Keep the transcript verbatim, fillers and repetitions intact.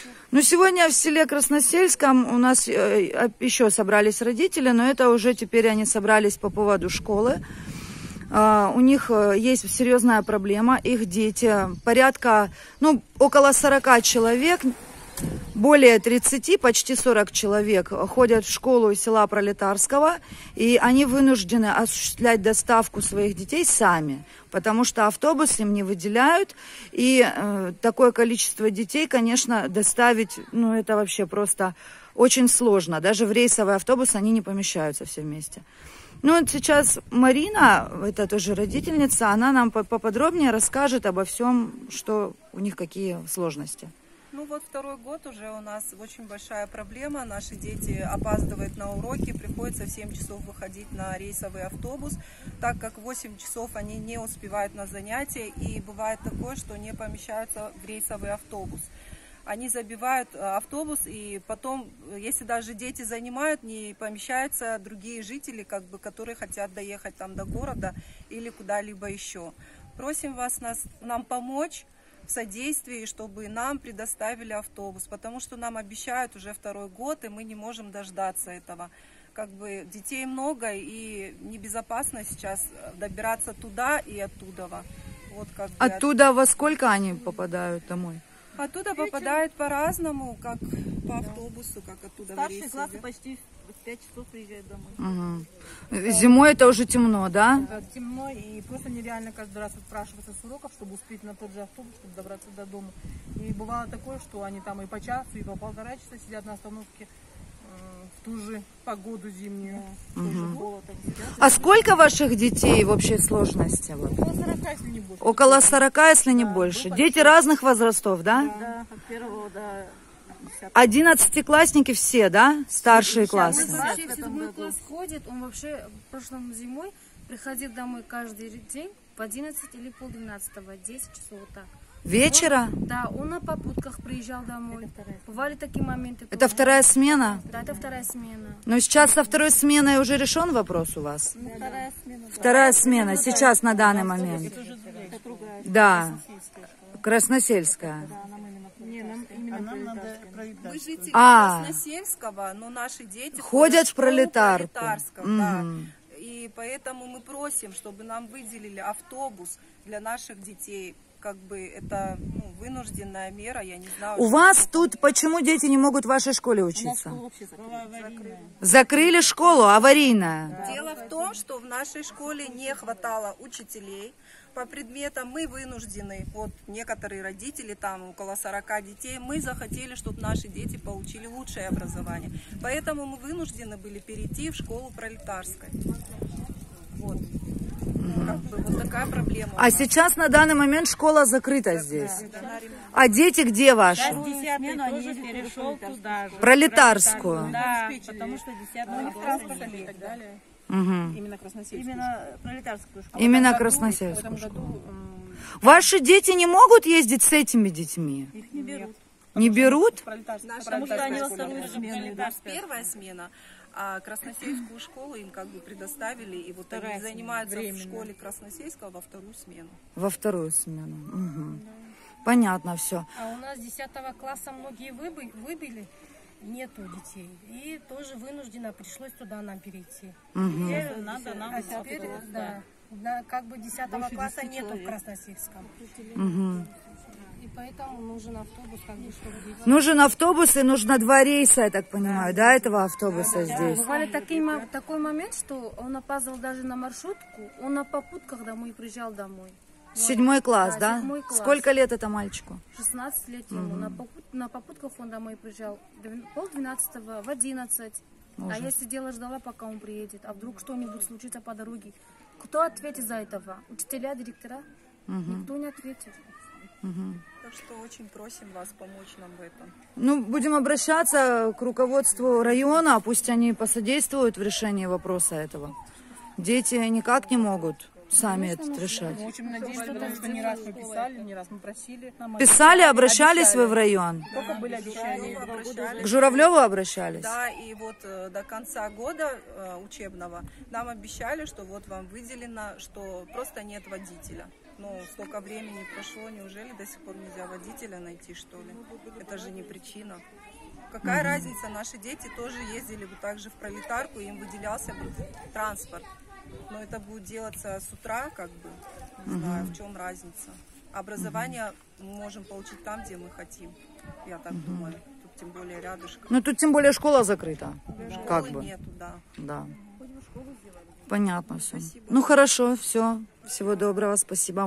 Ну, сегодня в селе Красносельском у нас еще собрались родители, но это уже теперь они собрались по поводу школы. У них есть серьезная проблема, их дети, порядка, ну, около сорока человек, более тридцати, почти сорок человек ходят в школу села Пролетарского, и они вынуждены осуществлять доставку своих детей сами, потому что автобус им не выделяют, и э, такое количество детей, конечно, доставить, ну, это вообще просто очень сложно, даже в рейсовый автобус они не помещаются все вместе. Ну, вот сейчас Марина, это тоже родительница, она нам поподробнее расскажет обо всем, что у них какие сложности. Ну вот второй год уже у нас очень большая проблема. Наши дети опаздывают на уроки, приходится в семь часов выходить на рейсовый автобус, так как в восемь часов они не успевают на занятия, и бывает такое, что не помещаются в рейсовый автобус. Они забивают автобус, и потом, если даже дети занимают, не помещаются другие жители, как бы, которые хотят доехать там до города или куда-либо еще. Просим вас нас, нам помочь в содействии, чтобы нам предоставили автобус, потому что нам обещают уже второй год, и мы не можем дождаться этого. Как бы детей много, и небезопасно сейчас добираться туда и оттуда. Вот, как бы, оттуда во сколько они попадают домой? Оттуда попадают по-разному, как по автобусу, как оттуда. Старшие классы почти в пять часов приезжают домой. Угу. Зимой это уже темно, да? Да, темно, и просто нереально каждый раз отпрашиваться с уроков, чтобы успеть на тот же автобус, чтобы добраться до дома. И бывало такое, что они там и по часу, и по полтора часа сидят на остановке в ту же погоду зимнюю. Угу. А сколько ваших детей в общей сложности? Вот? Около сорока, если не больше. Около сорока, если не да, больше. Дети разных возрастов, да? Да, от первого до десятого. Одиннадцатиклассники все, да? Старшие классы. Он вообще в седьмой класс ходит, он вообще прошлом зимой приходил домой каждый день в одиннадцать или полдвенадцатого, десять часов вот так. Вечера? Он, да, он на попутках приезжал домой. Бывали такие моменты. Это вторая смена? Да, это вторая смена. Но сейчас со второй сменой уже решен вопрос у вас? Ну, вторая смена. Вторая смена, сейчас на данный момент. Да, Красносельская. Мы жители а, Красносельского, но наши дети ходят в Пролетарку. Пролетарском, да. И поэтому мы просим, чтобы нам выделили автобус для наших детей. Как бы это, ну, вынужденная мера, я не знаю. У вас тут почему дети не могут в вашей школе учиться? Закрыли. закрыли школу, аварийная. Да. Дело в том, что в нашей школе не хватало учителей по предметам. Мы вынуждены, вот некоторые родители, там около сорока детей, мы захотели, чтобы наши дети получили лучшее образование. Поэтому мы вынуждены были перейти в школу Пролетарской. Вот. Как бы вот такая проблема. А сейчас на данный момент школа закрыта да, здесь. Да, да. А дети где ваши? Смену они перешел туда же. Пролетарскую. Да, потому что десятый класс и так далее. Угу. Именно Красносельскую. Именно Пролетарскую школу. Именно Красносельскую школу. Ваши дети не могут ездить с этими детьми? Их не берут. Не берут? Потому что они вторую смену. У нас первая смена. А Красносельскую школу им как бы предоставили, и вот Вторая они занимаются временно. В школе Красносельского во вторую смену. Во вторую смену. Угу. Да. Понятно все. А у нас десятого класса многие выбы, выбили, нету детей. И тоже вынужденно пришлось туда нам перейти. Угу. Теперь надо нам а теперь, да, да, как бы десятого класса нету человек. В Красносельском. Угу. И поэтому нужен автобус, как бы, чтобы дети... Нужен автобус и нужно два рейса, я так понимаю, да, да этого автобуса да, здесь? Бывали такие, такой момент, что он опаздывал даже на маршрутку, он на попутках домой приезжал домой. Седьмой класс, да? да? Седьмой класс. Сколько лет это мальчику? шестнадцать лет ему. Угу. На, попут, на попутках он домой приезжал полдвенадцатого, в одиннадцать. Ужас. А я сидела, ждала, пока он приедет. А вдруг что-нибудь случится по дороге? Кто ответит за этого? Учителя, директора? Угу. Никто не ответит. Угу. Так что очень просим вас помочь нам в этом. Ну, будем обращаться к руководству района, пусть они посодействуют в решении вопроса этого. Дети никак не могут сами это решать. Мы очень надеемся, потому что не раз мы писали, не раз мы просили. Писали, обращались обещали. Вы в район? Только были обещания. К Журавлеву обращались? Да, и вот э, до конца года э, учебного нам обещали, что вот вам выделено, что просто нет водителя. Ну, столько времени прошло, неужели до сих пор нельзя водителя найти, что ли? Это же не причина. Какая угу. разница, наши дети тоже ездили бы также в пролетарку, им выделялся бы транспорт. Но это будет делаться с утра, как бы, не угу. знаю, в чем разница. Образование угу. мы можем получить там, где мы хотим, я так угу. думаю. Тут тем более рядышком. Ну, тут тем более школа закрыта. Да. Как Школы бы. нету, да. Да. Понятно все. Спасибо. Ну, хорошо, все. Всего доброго, спасибо.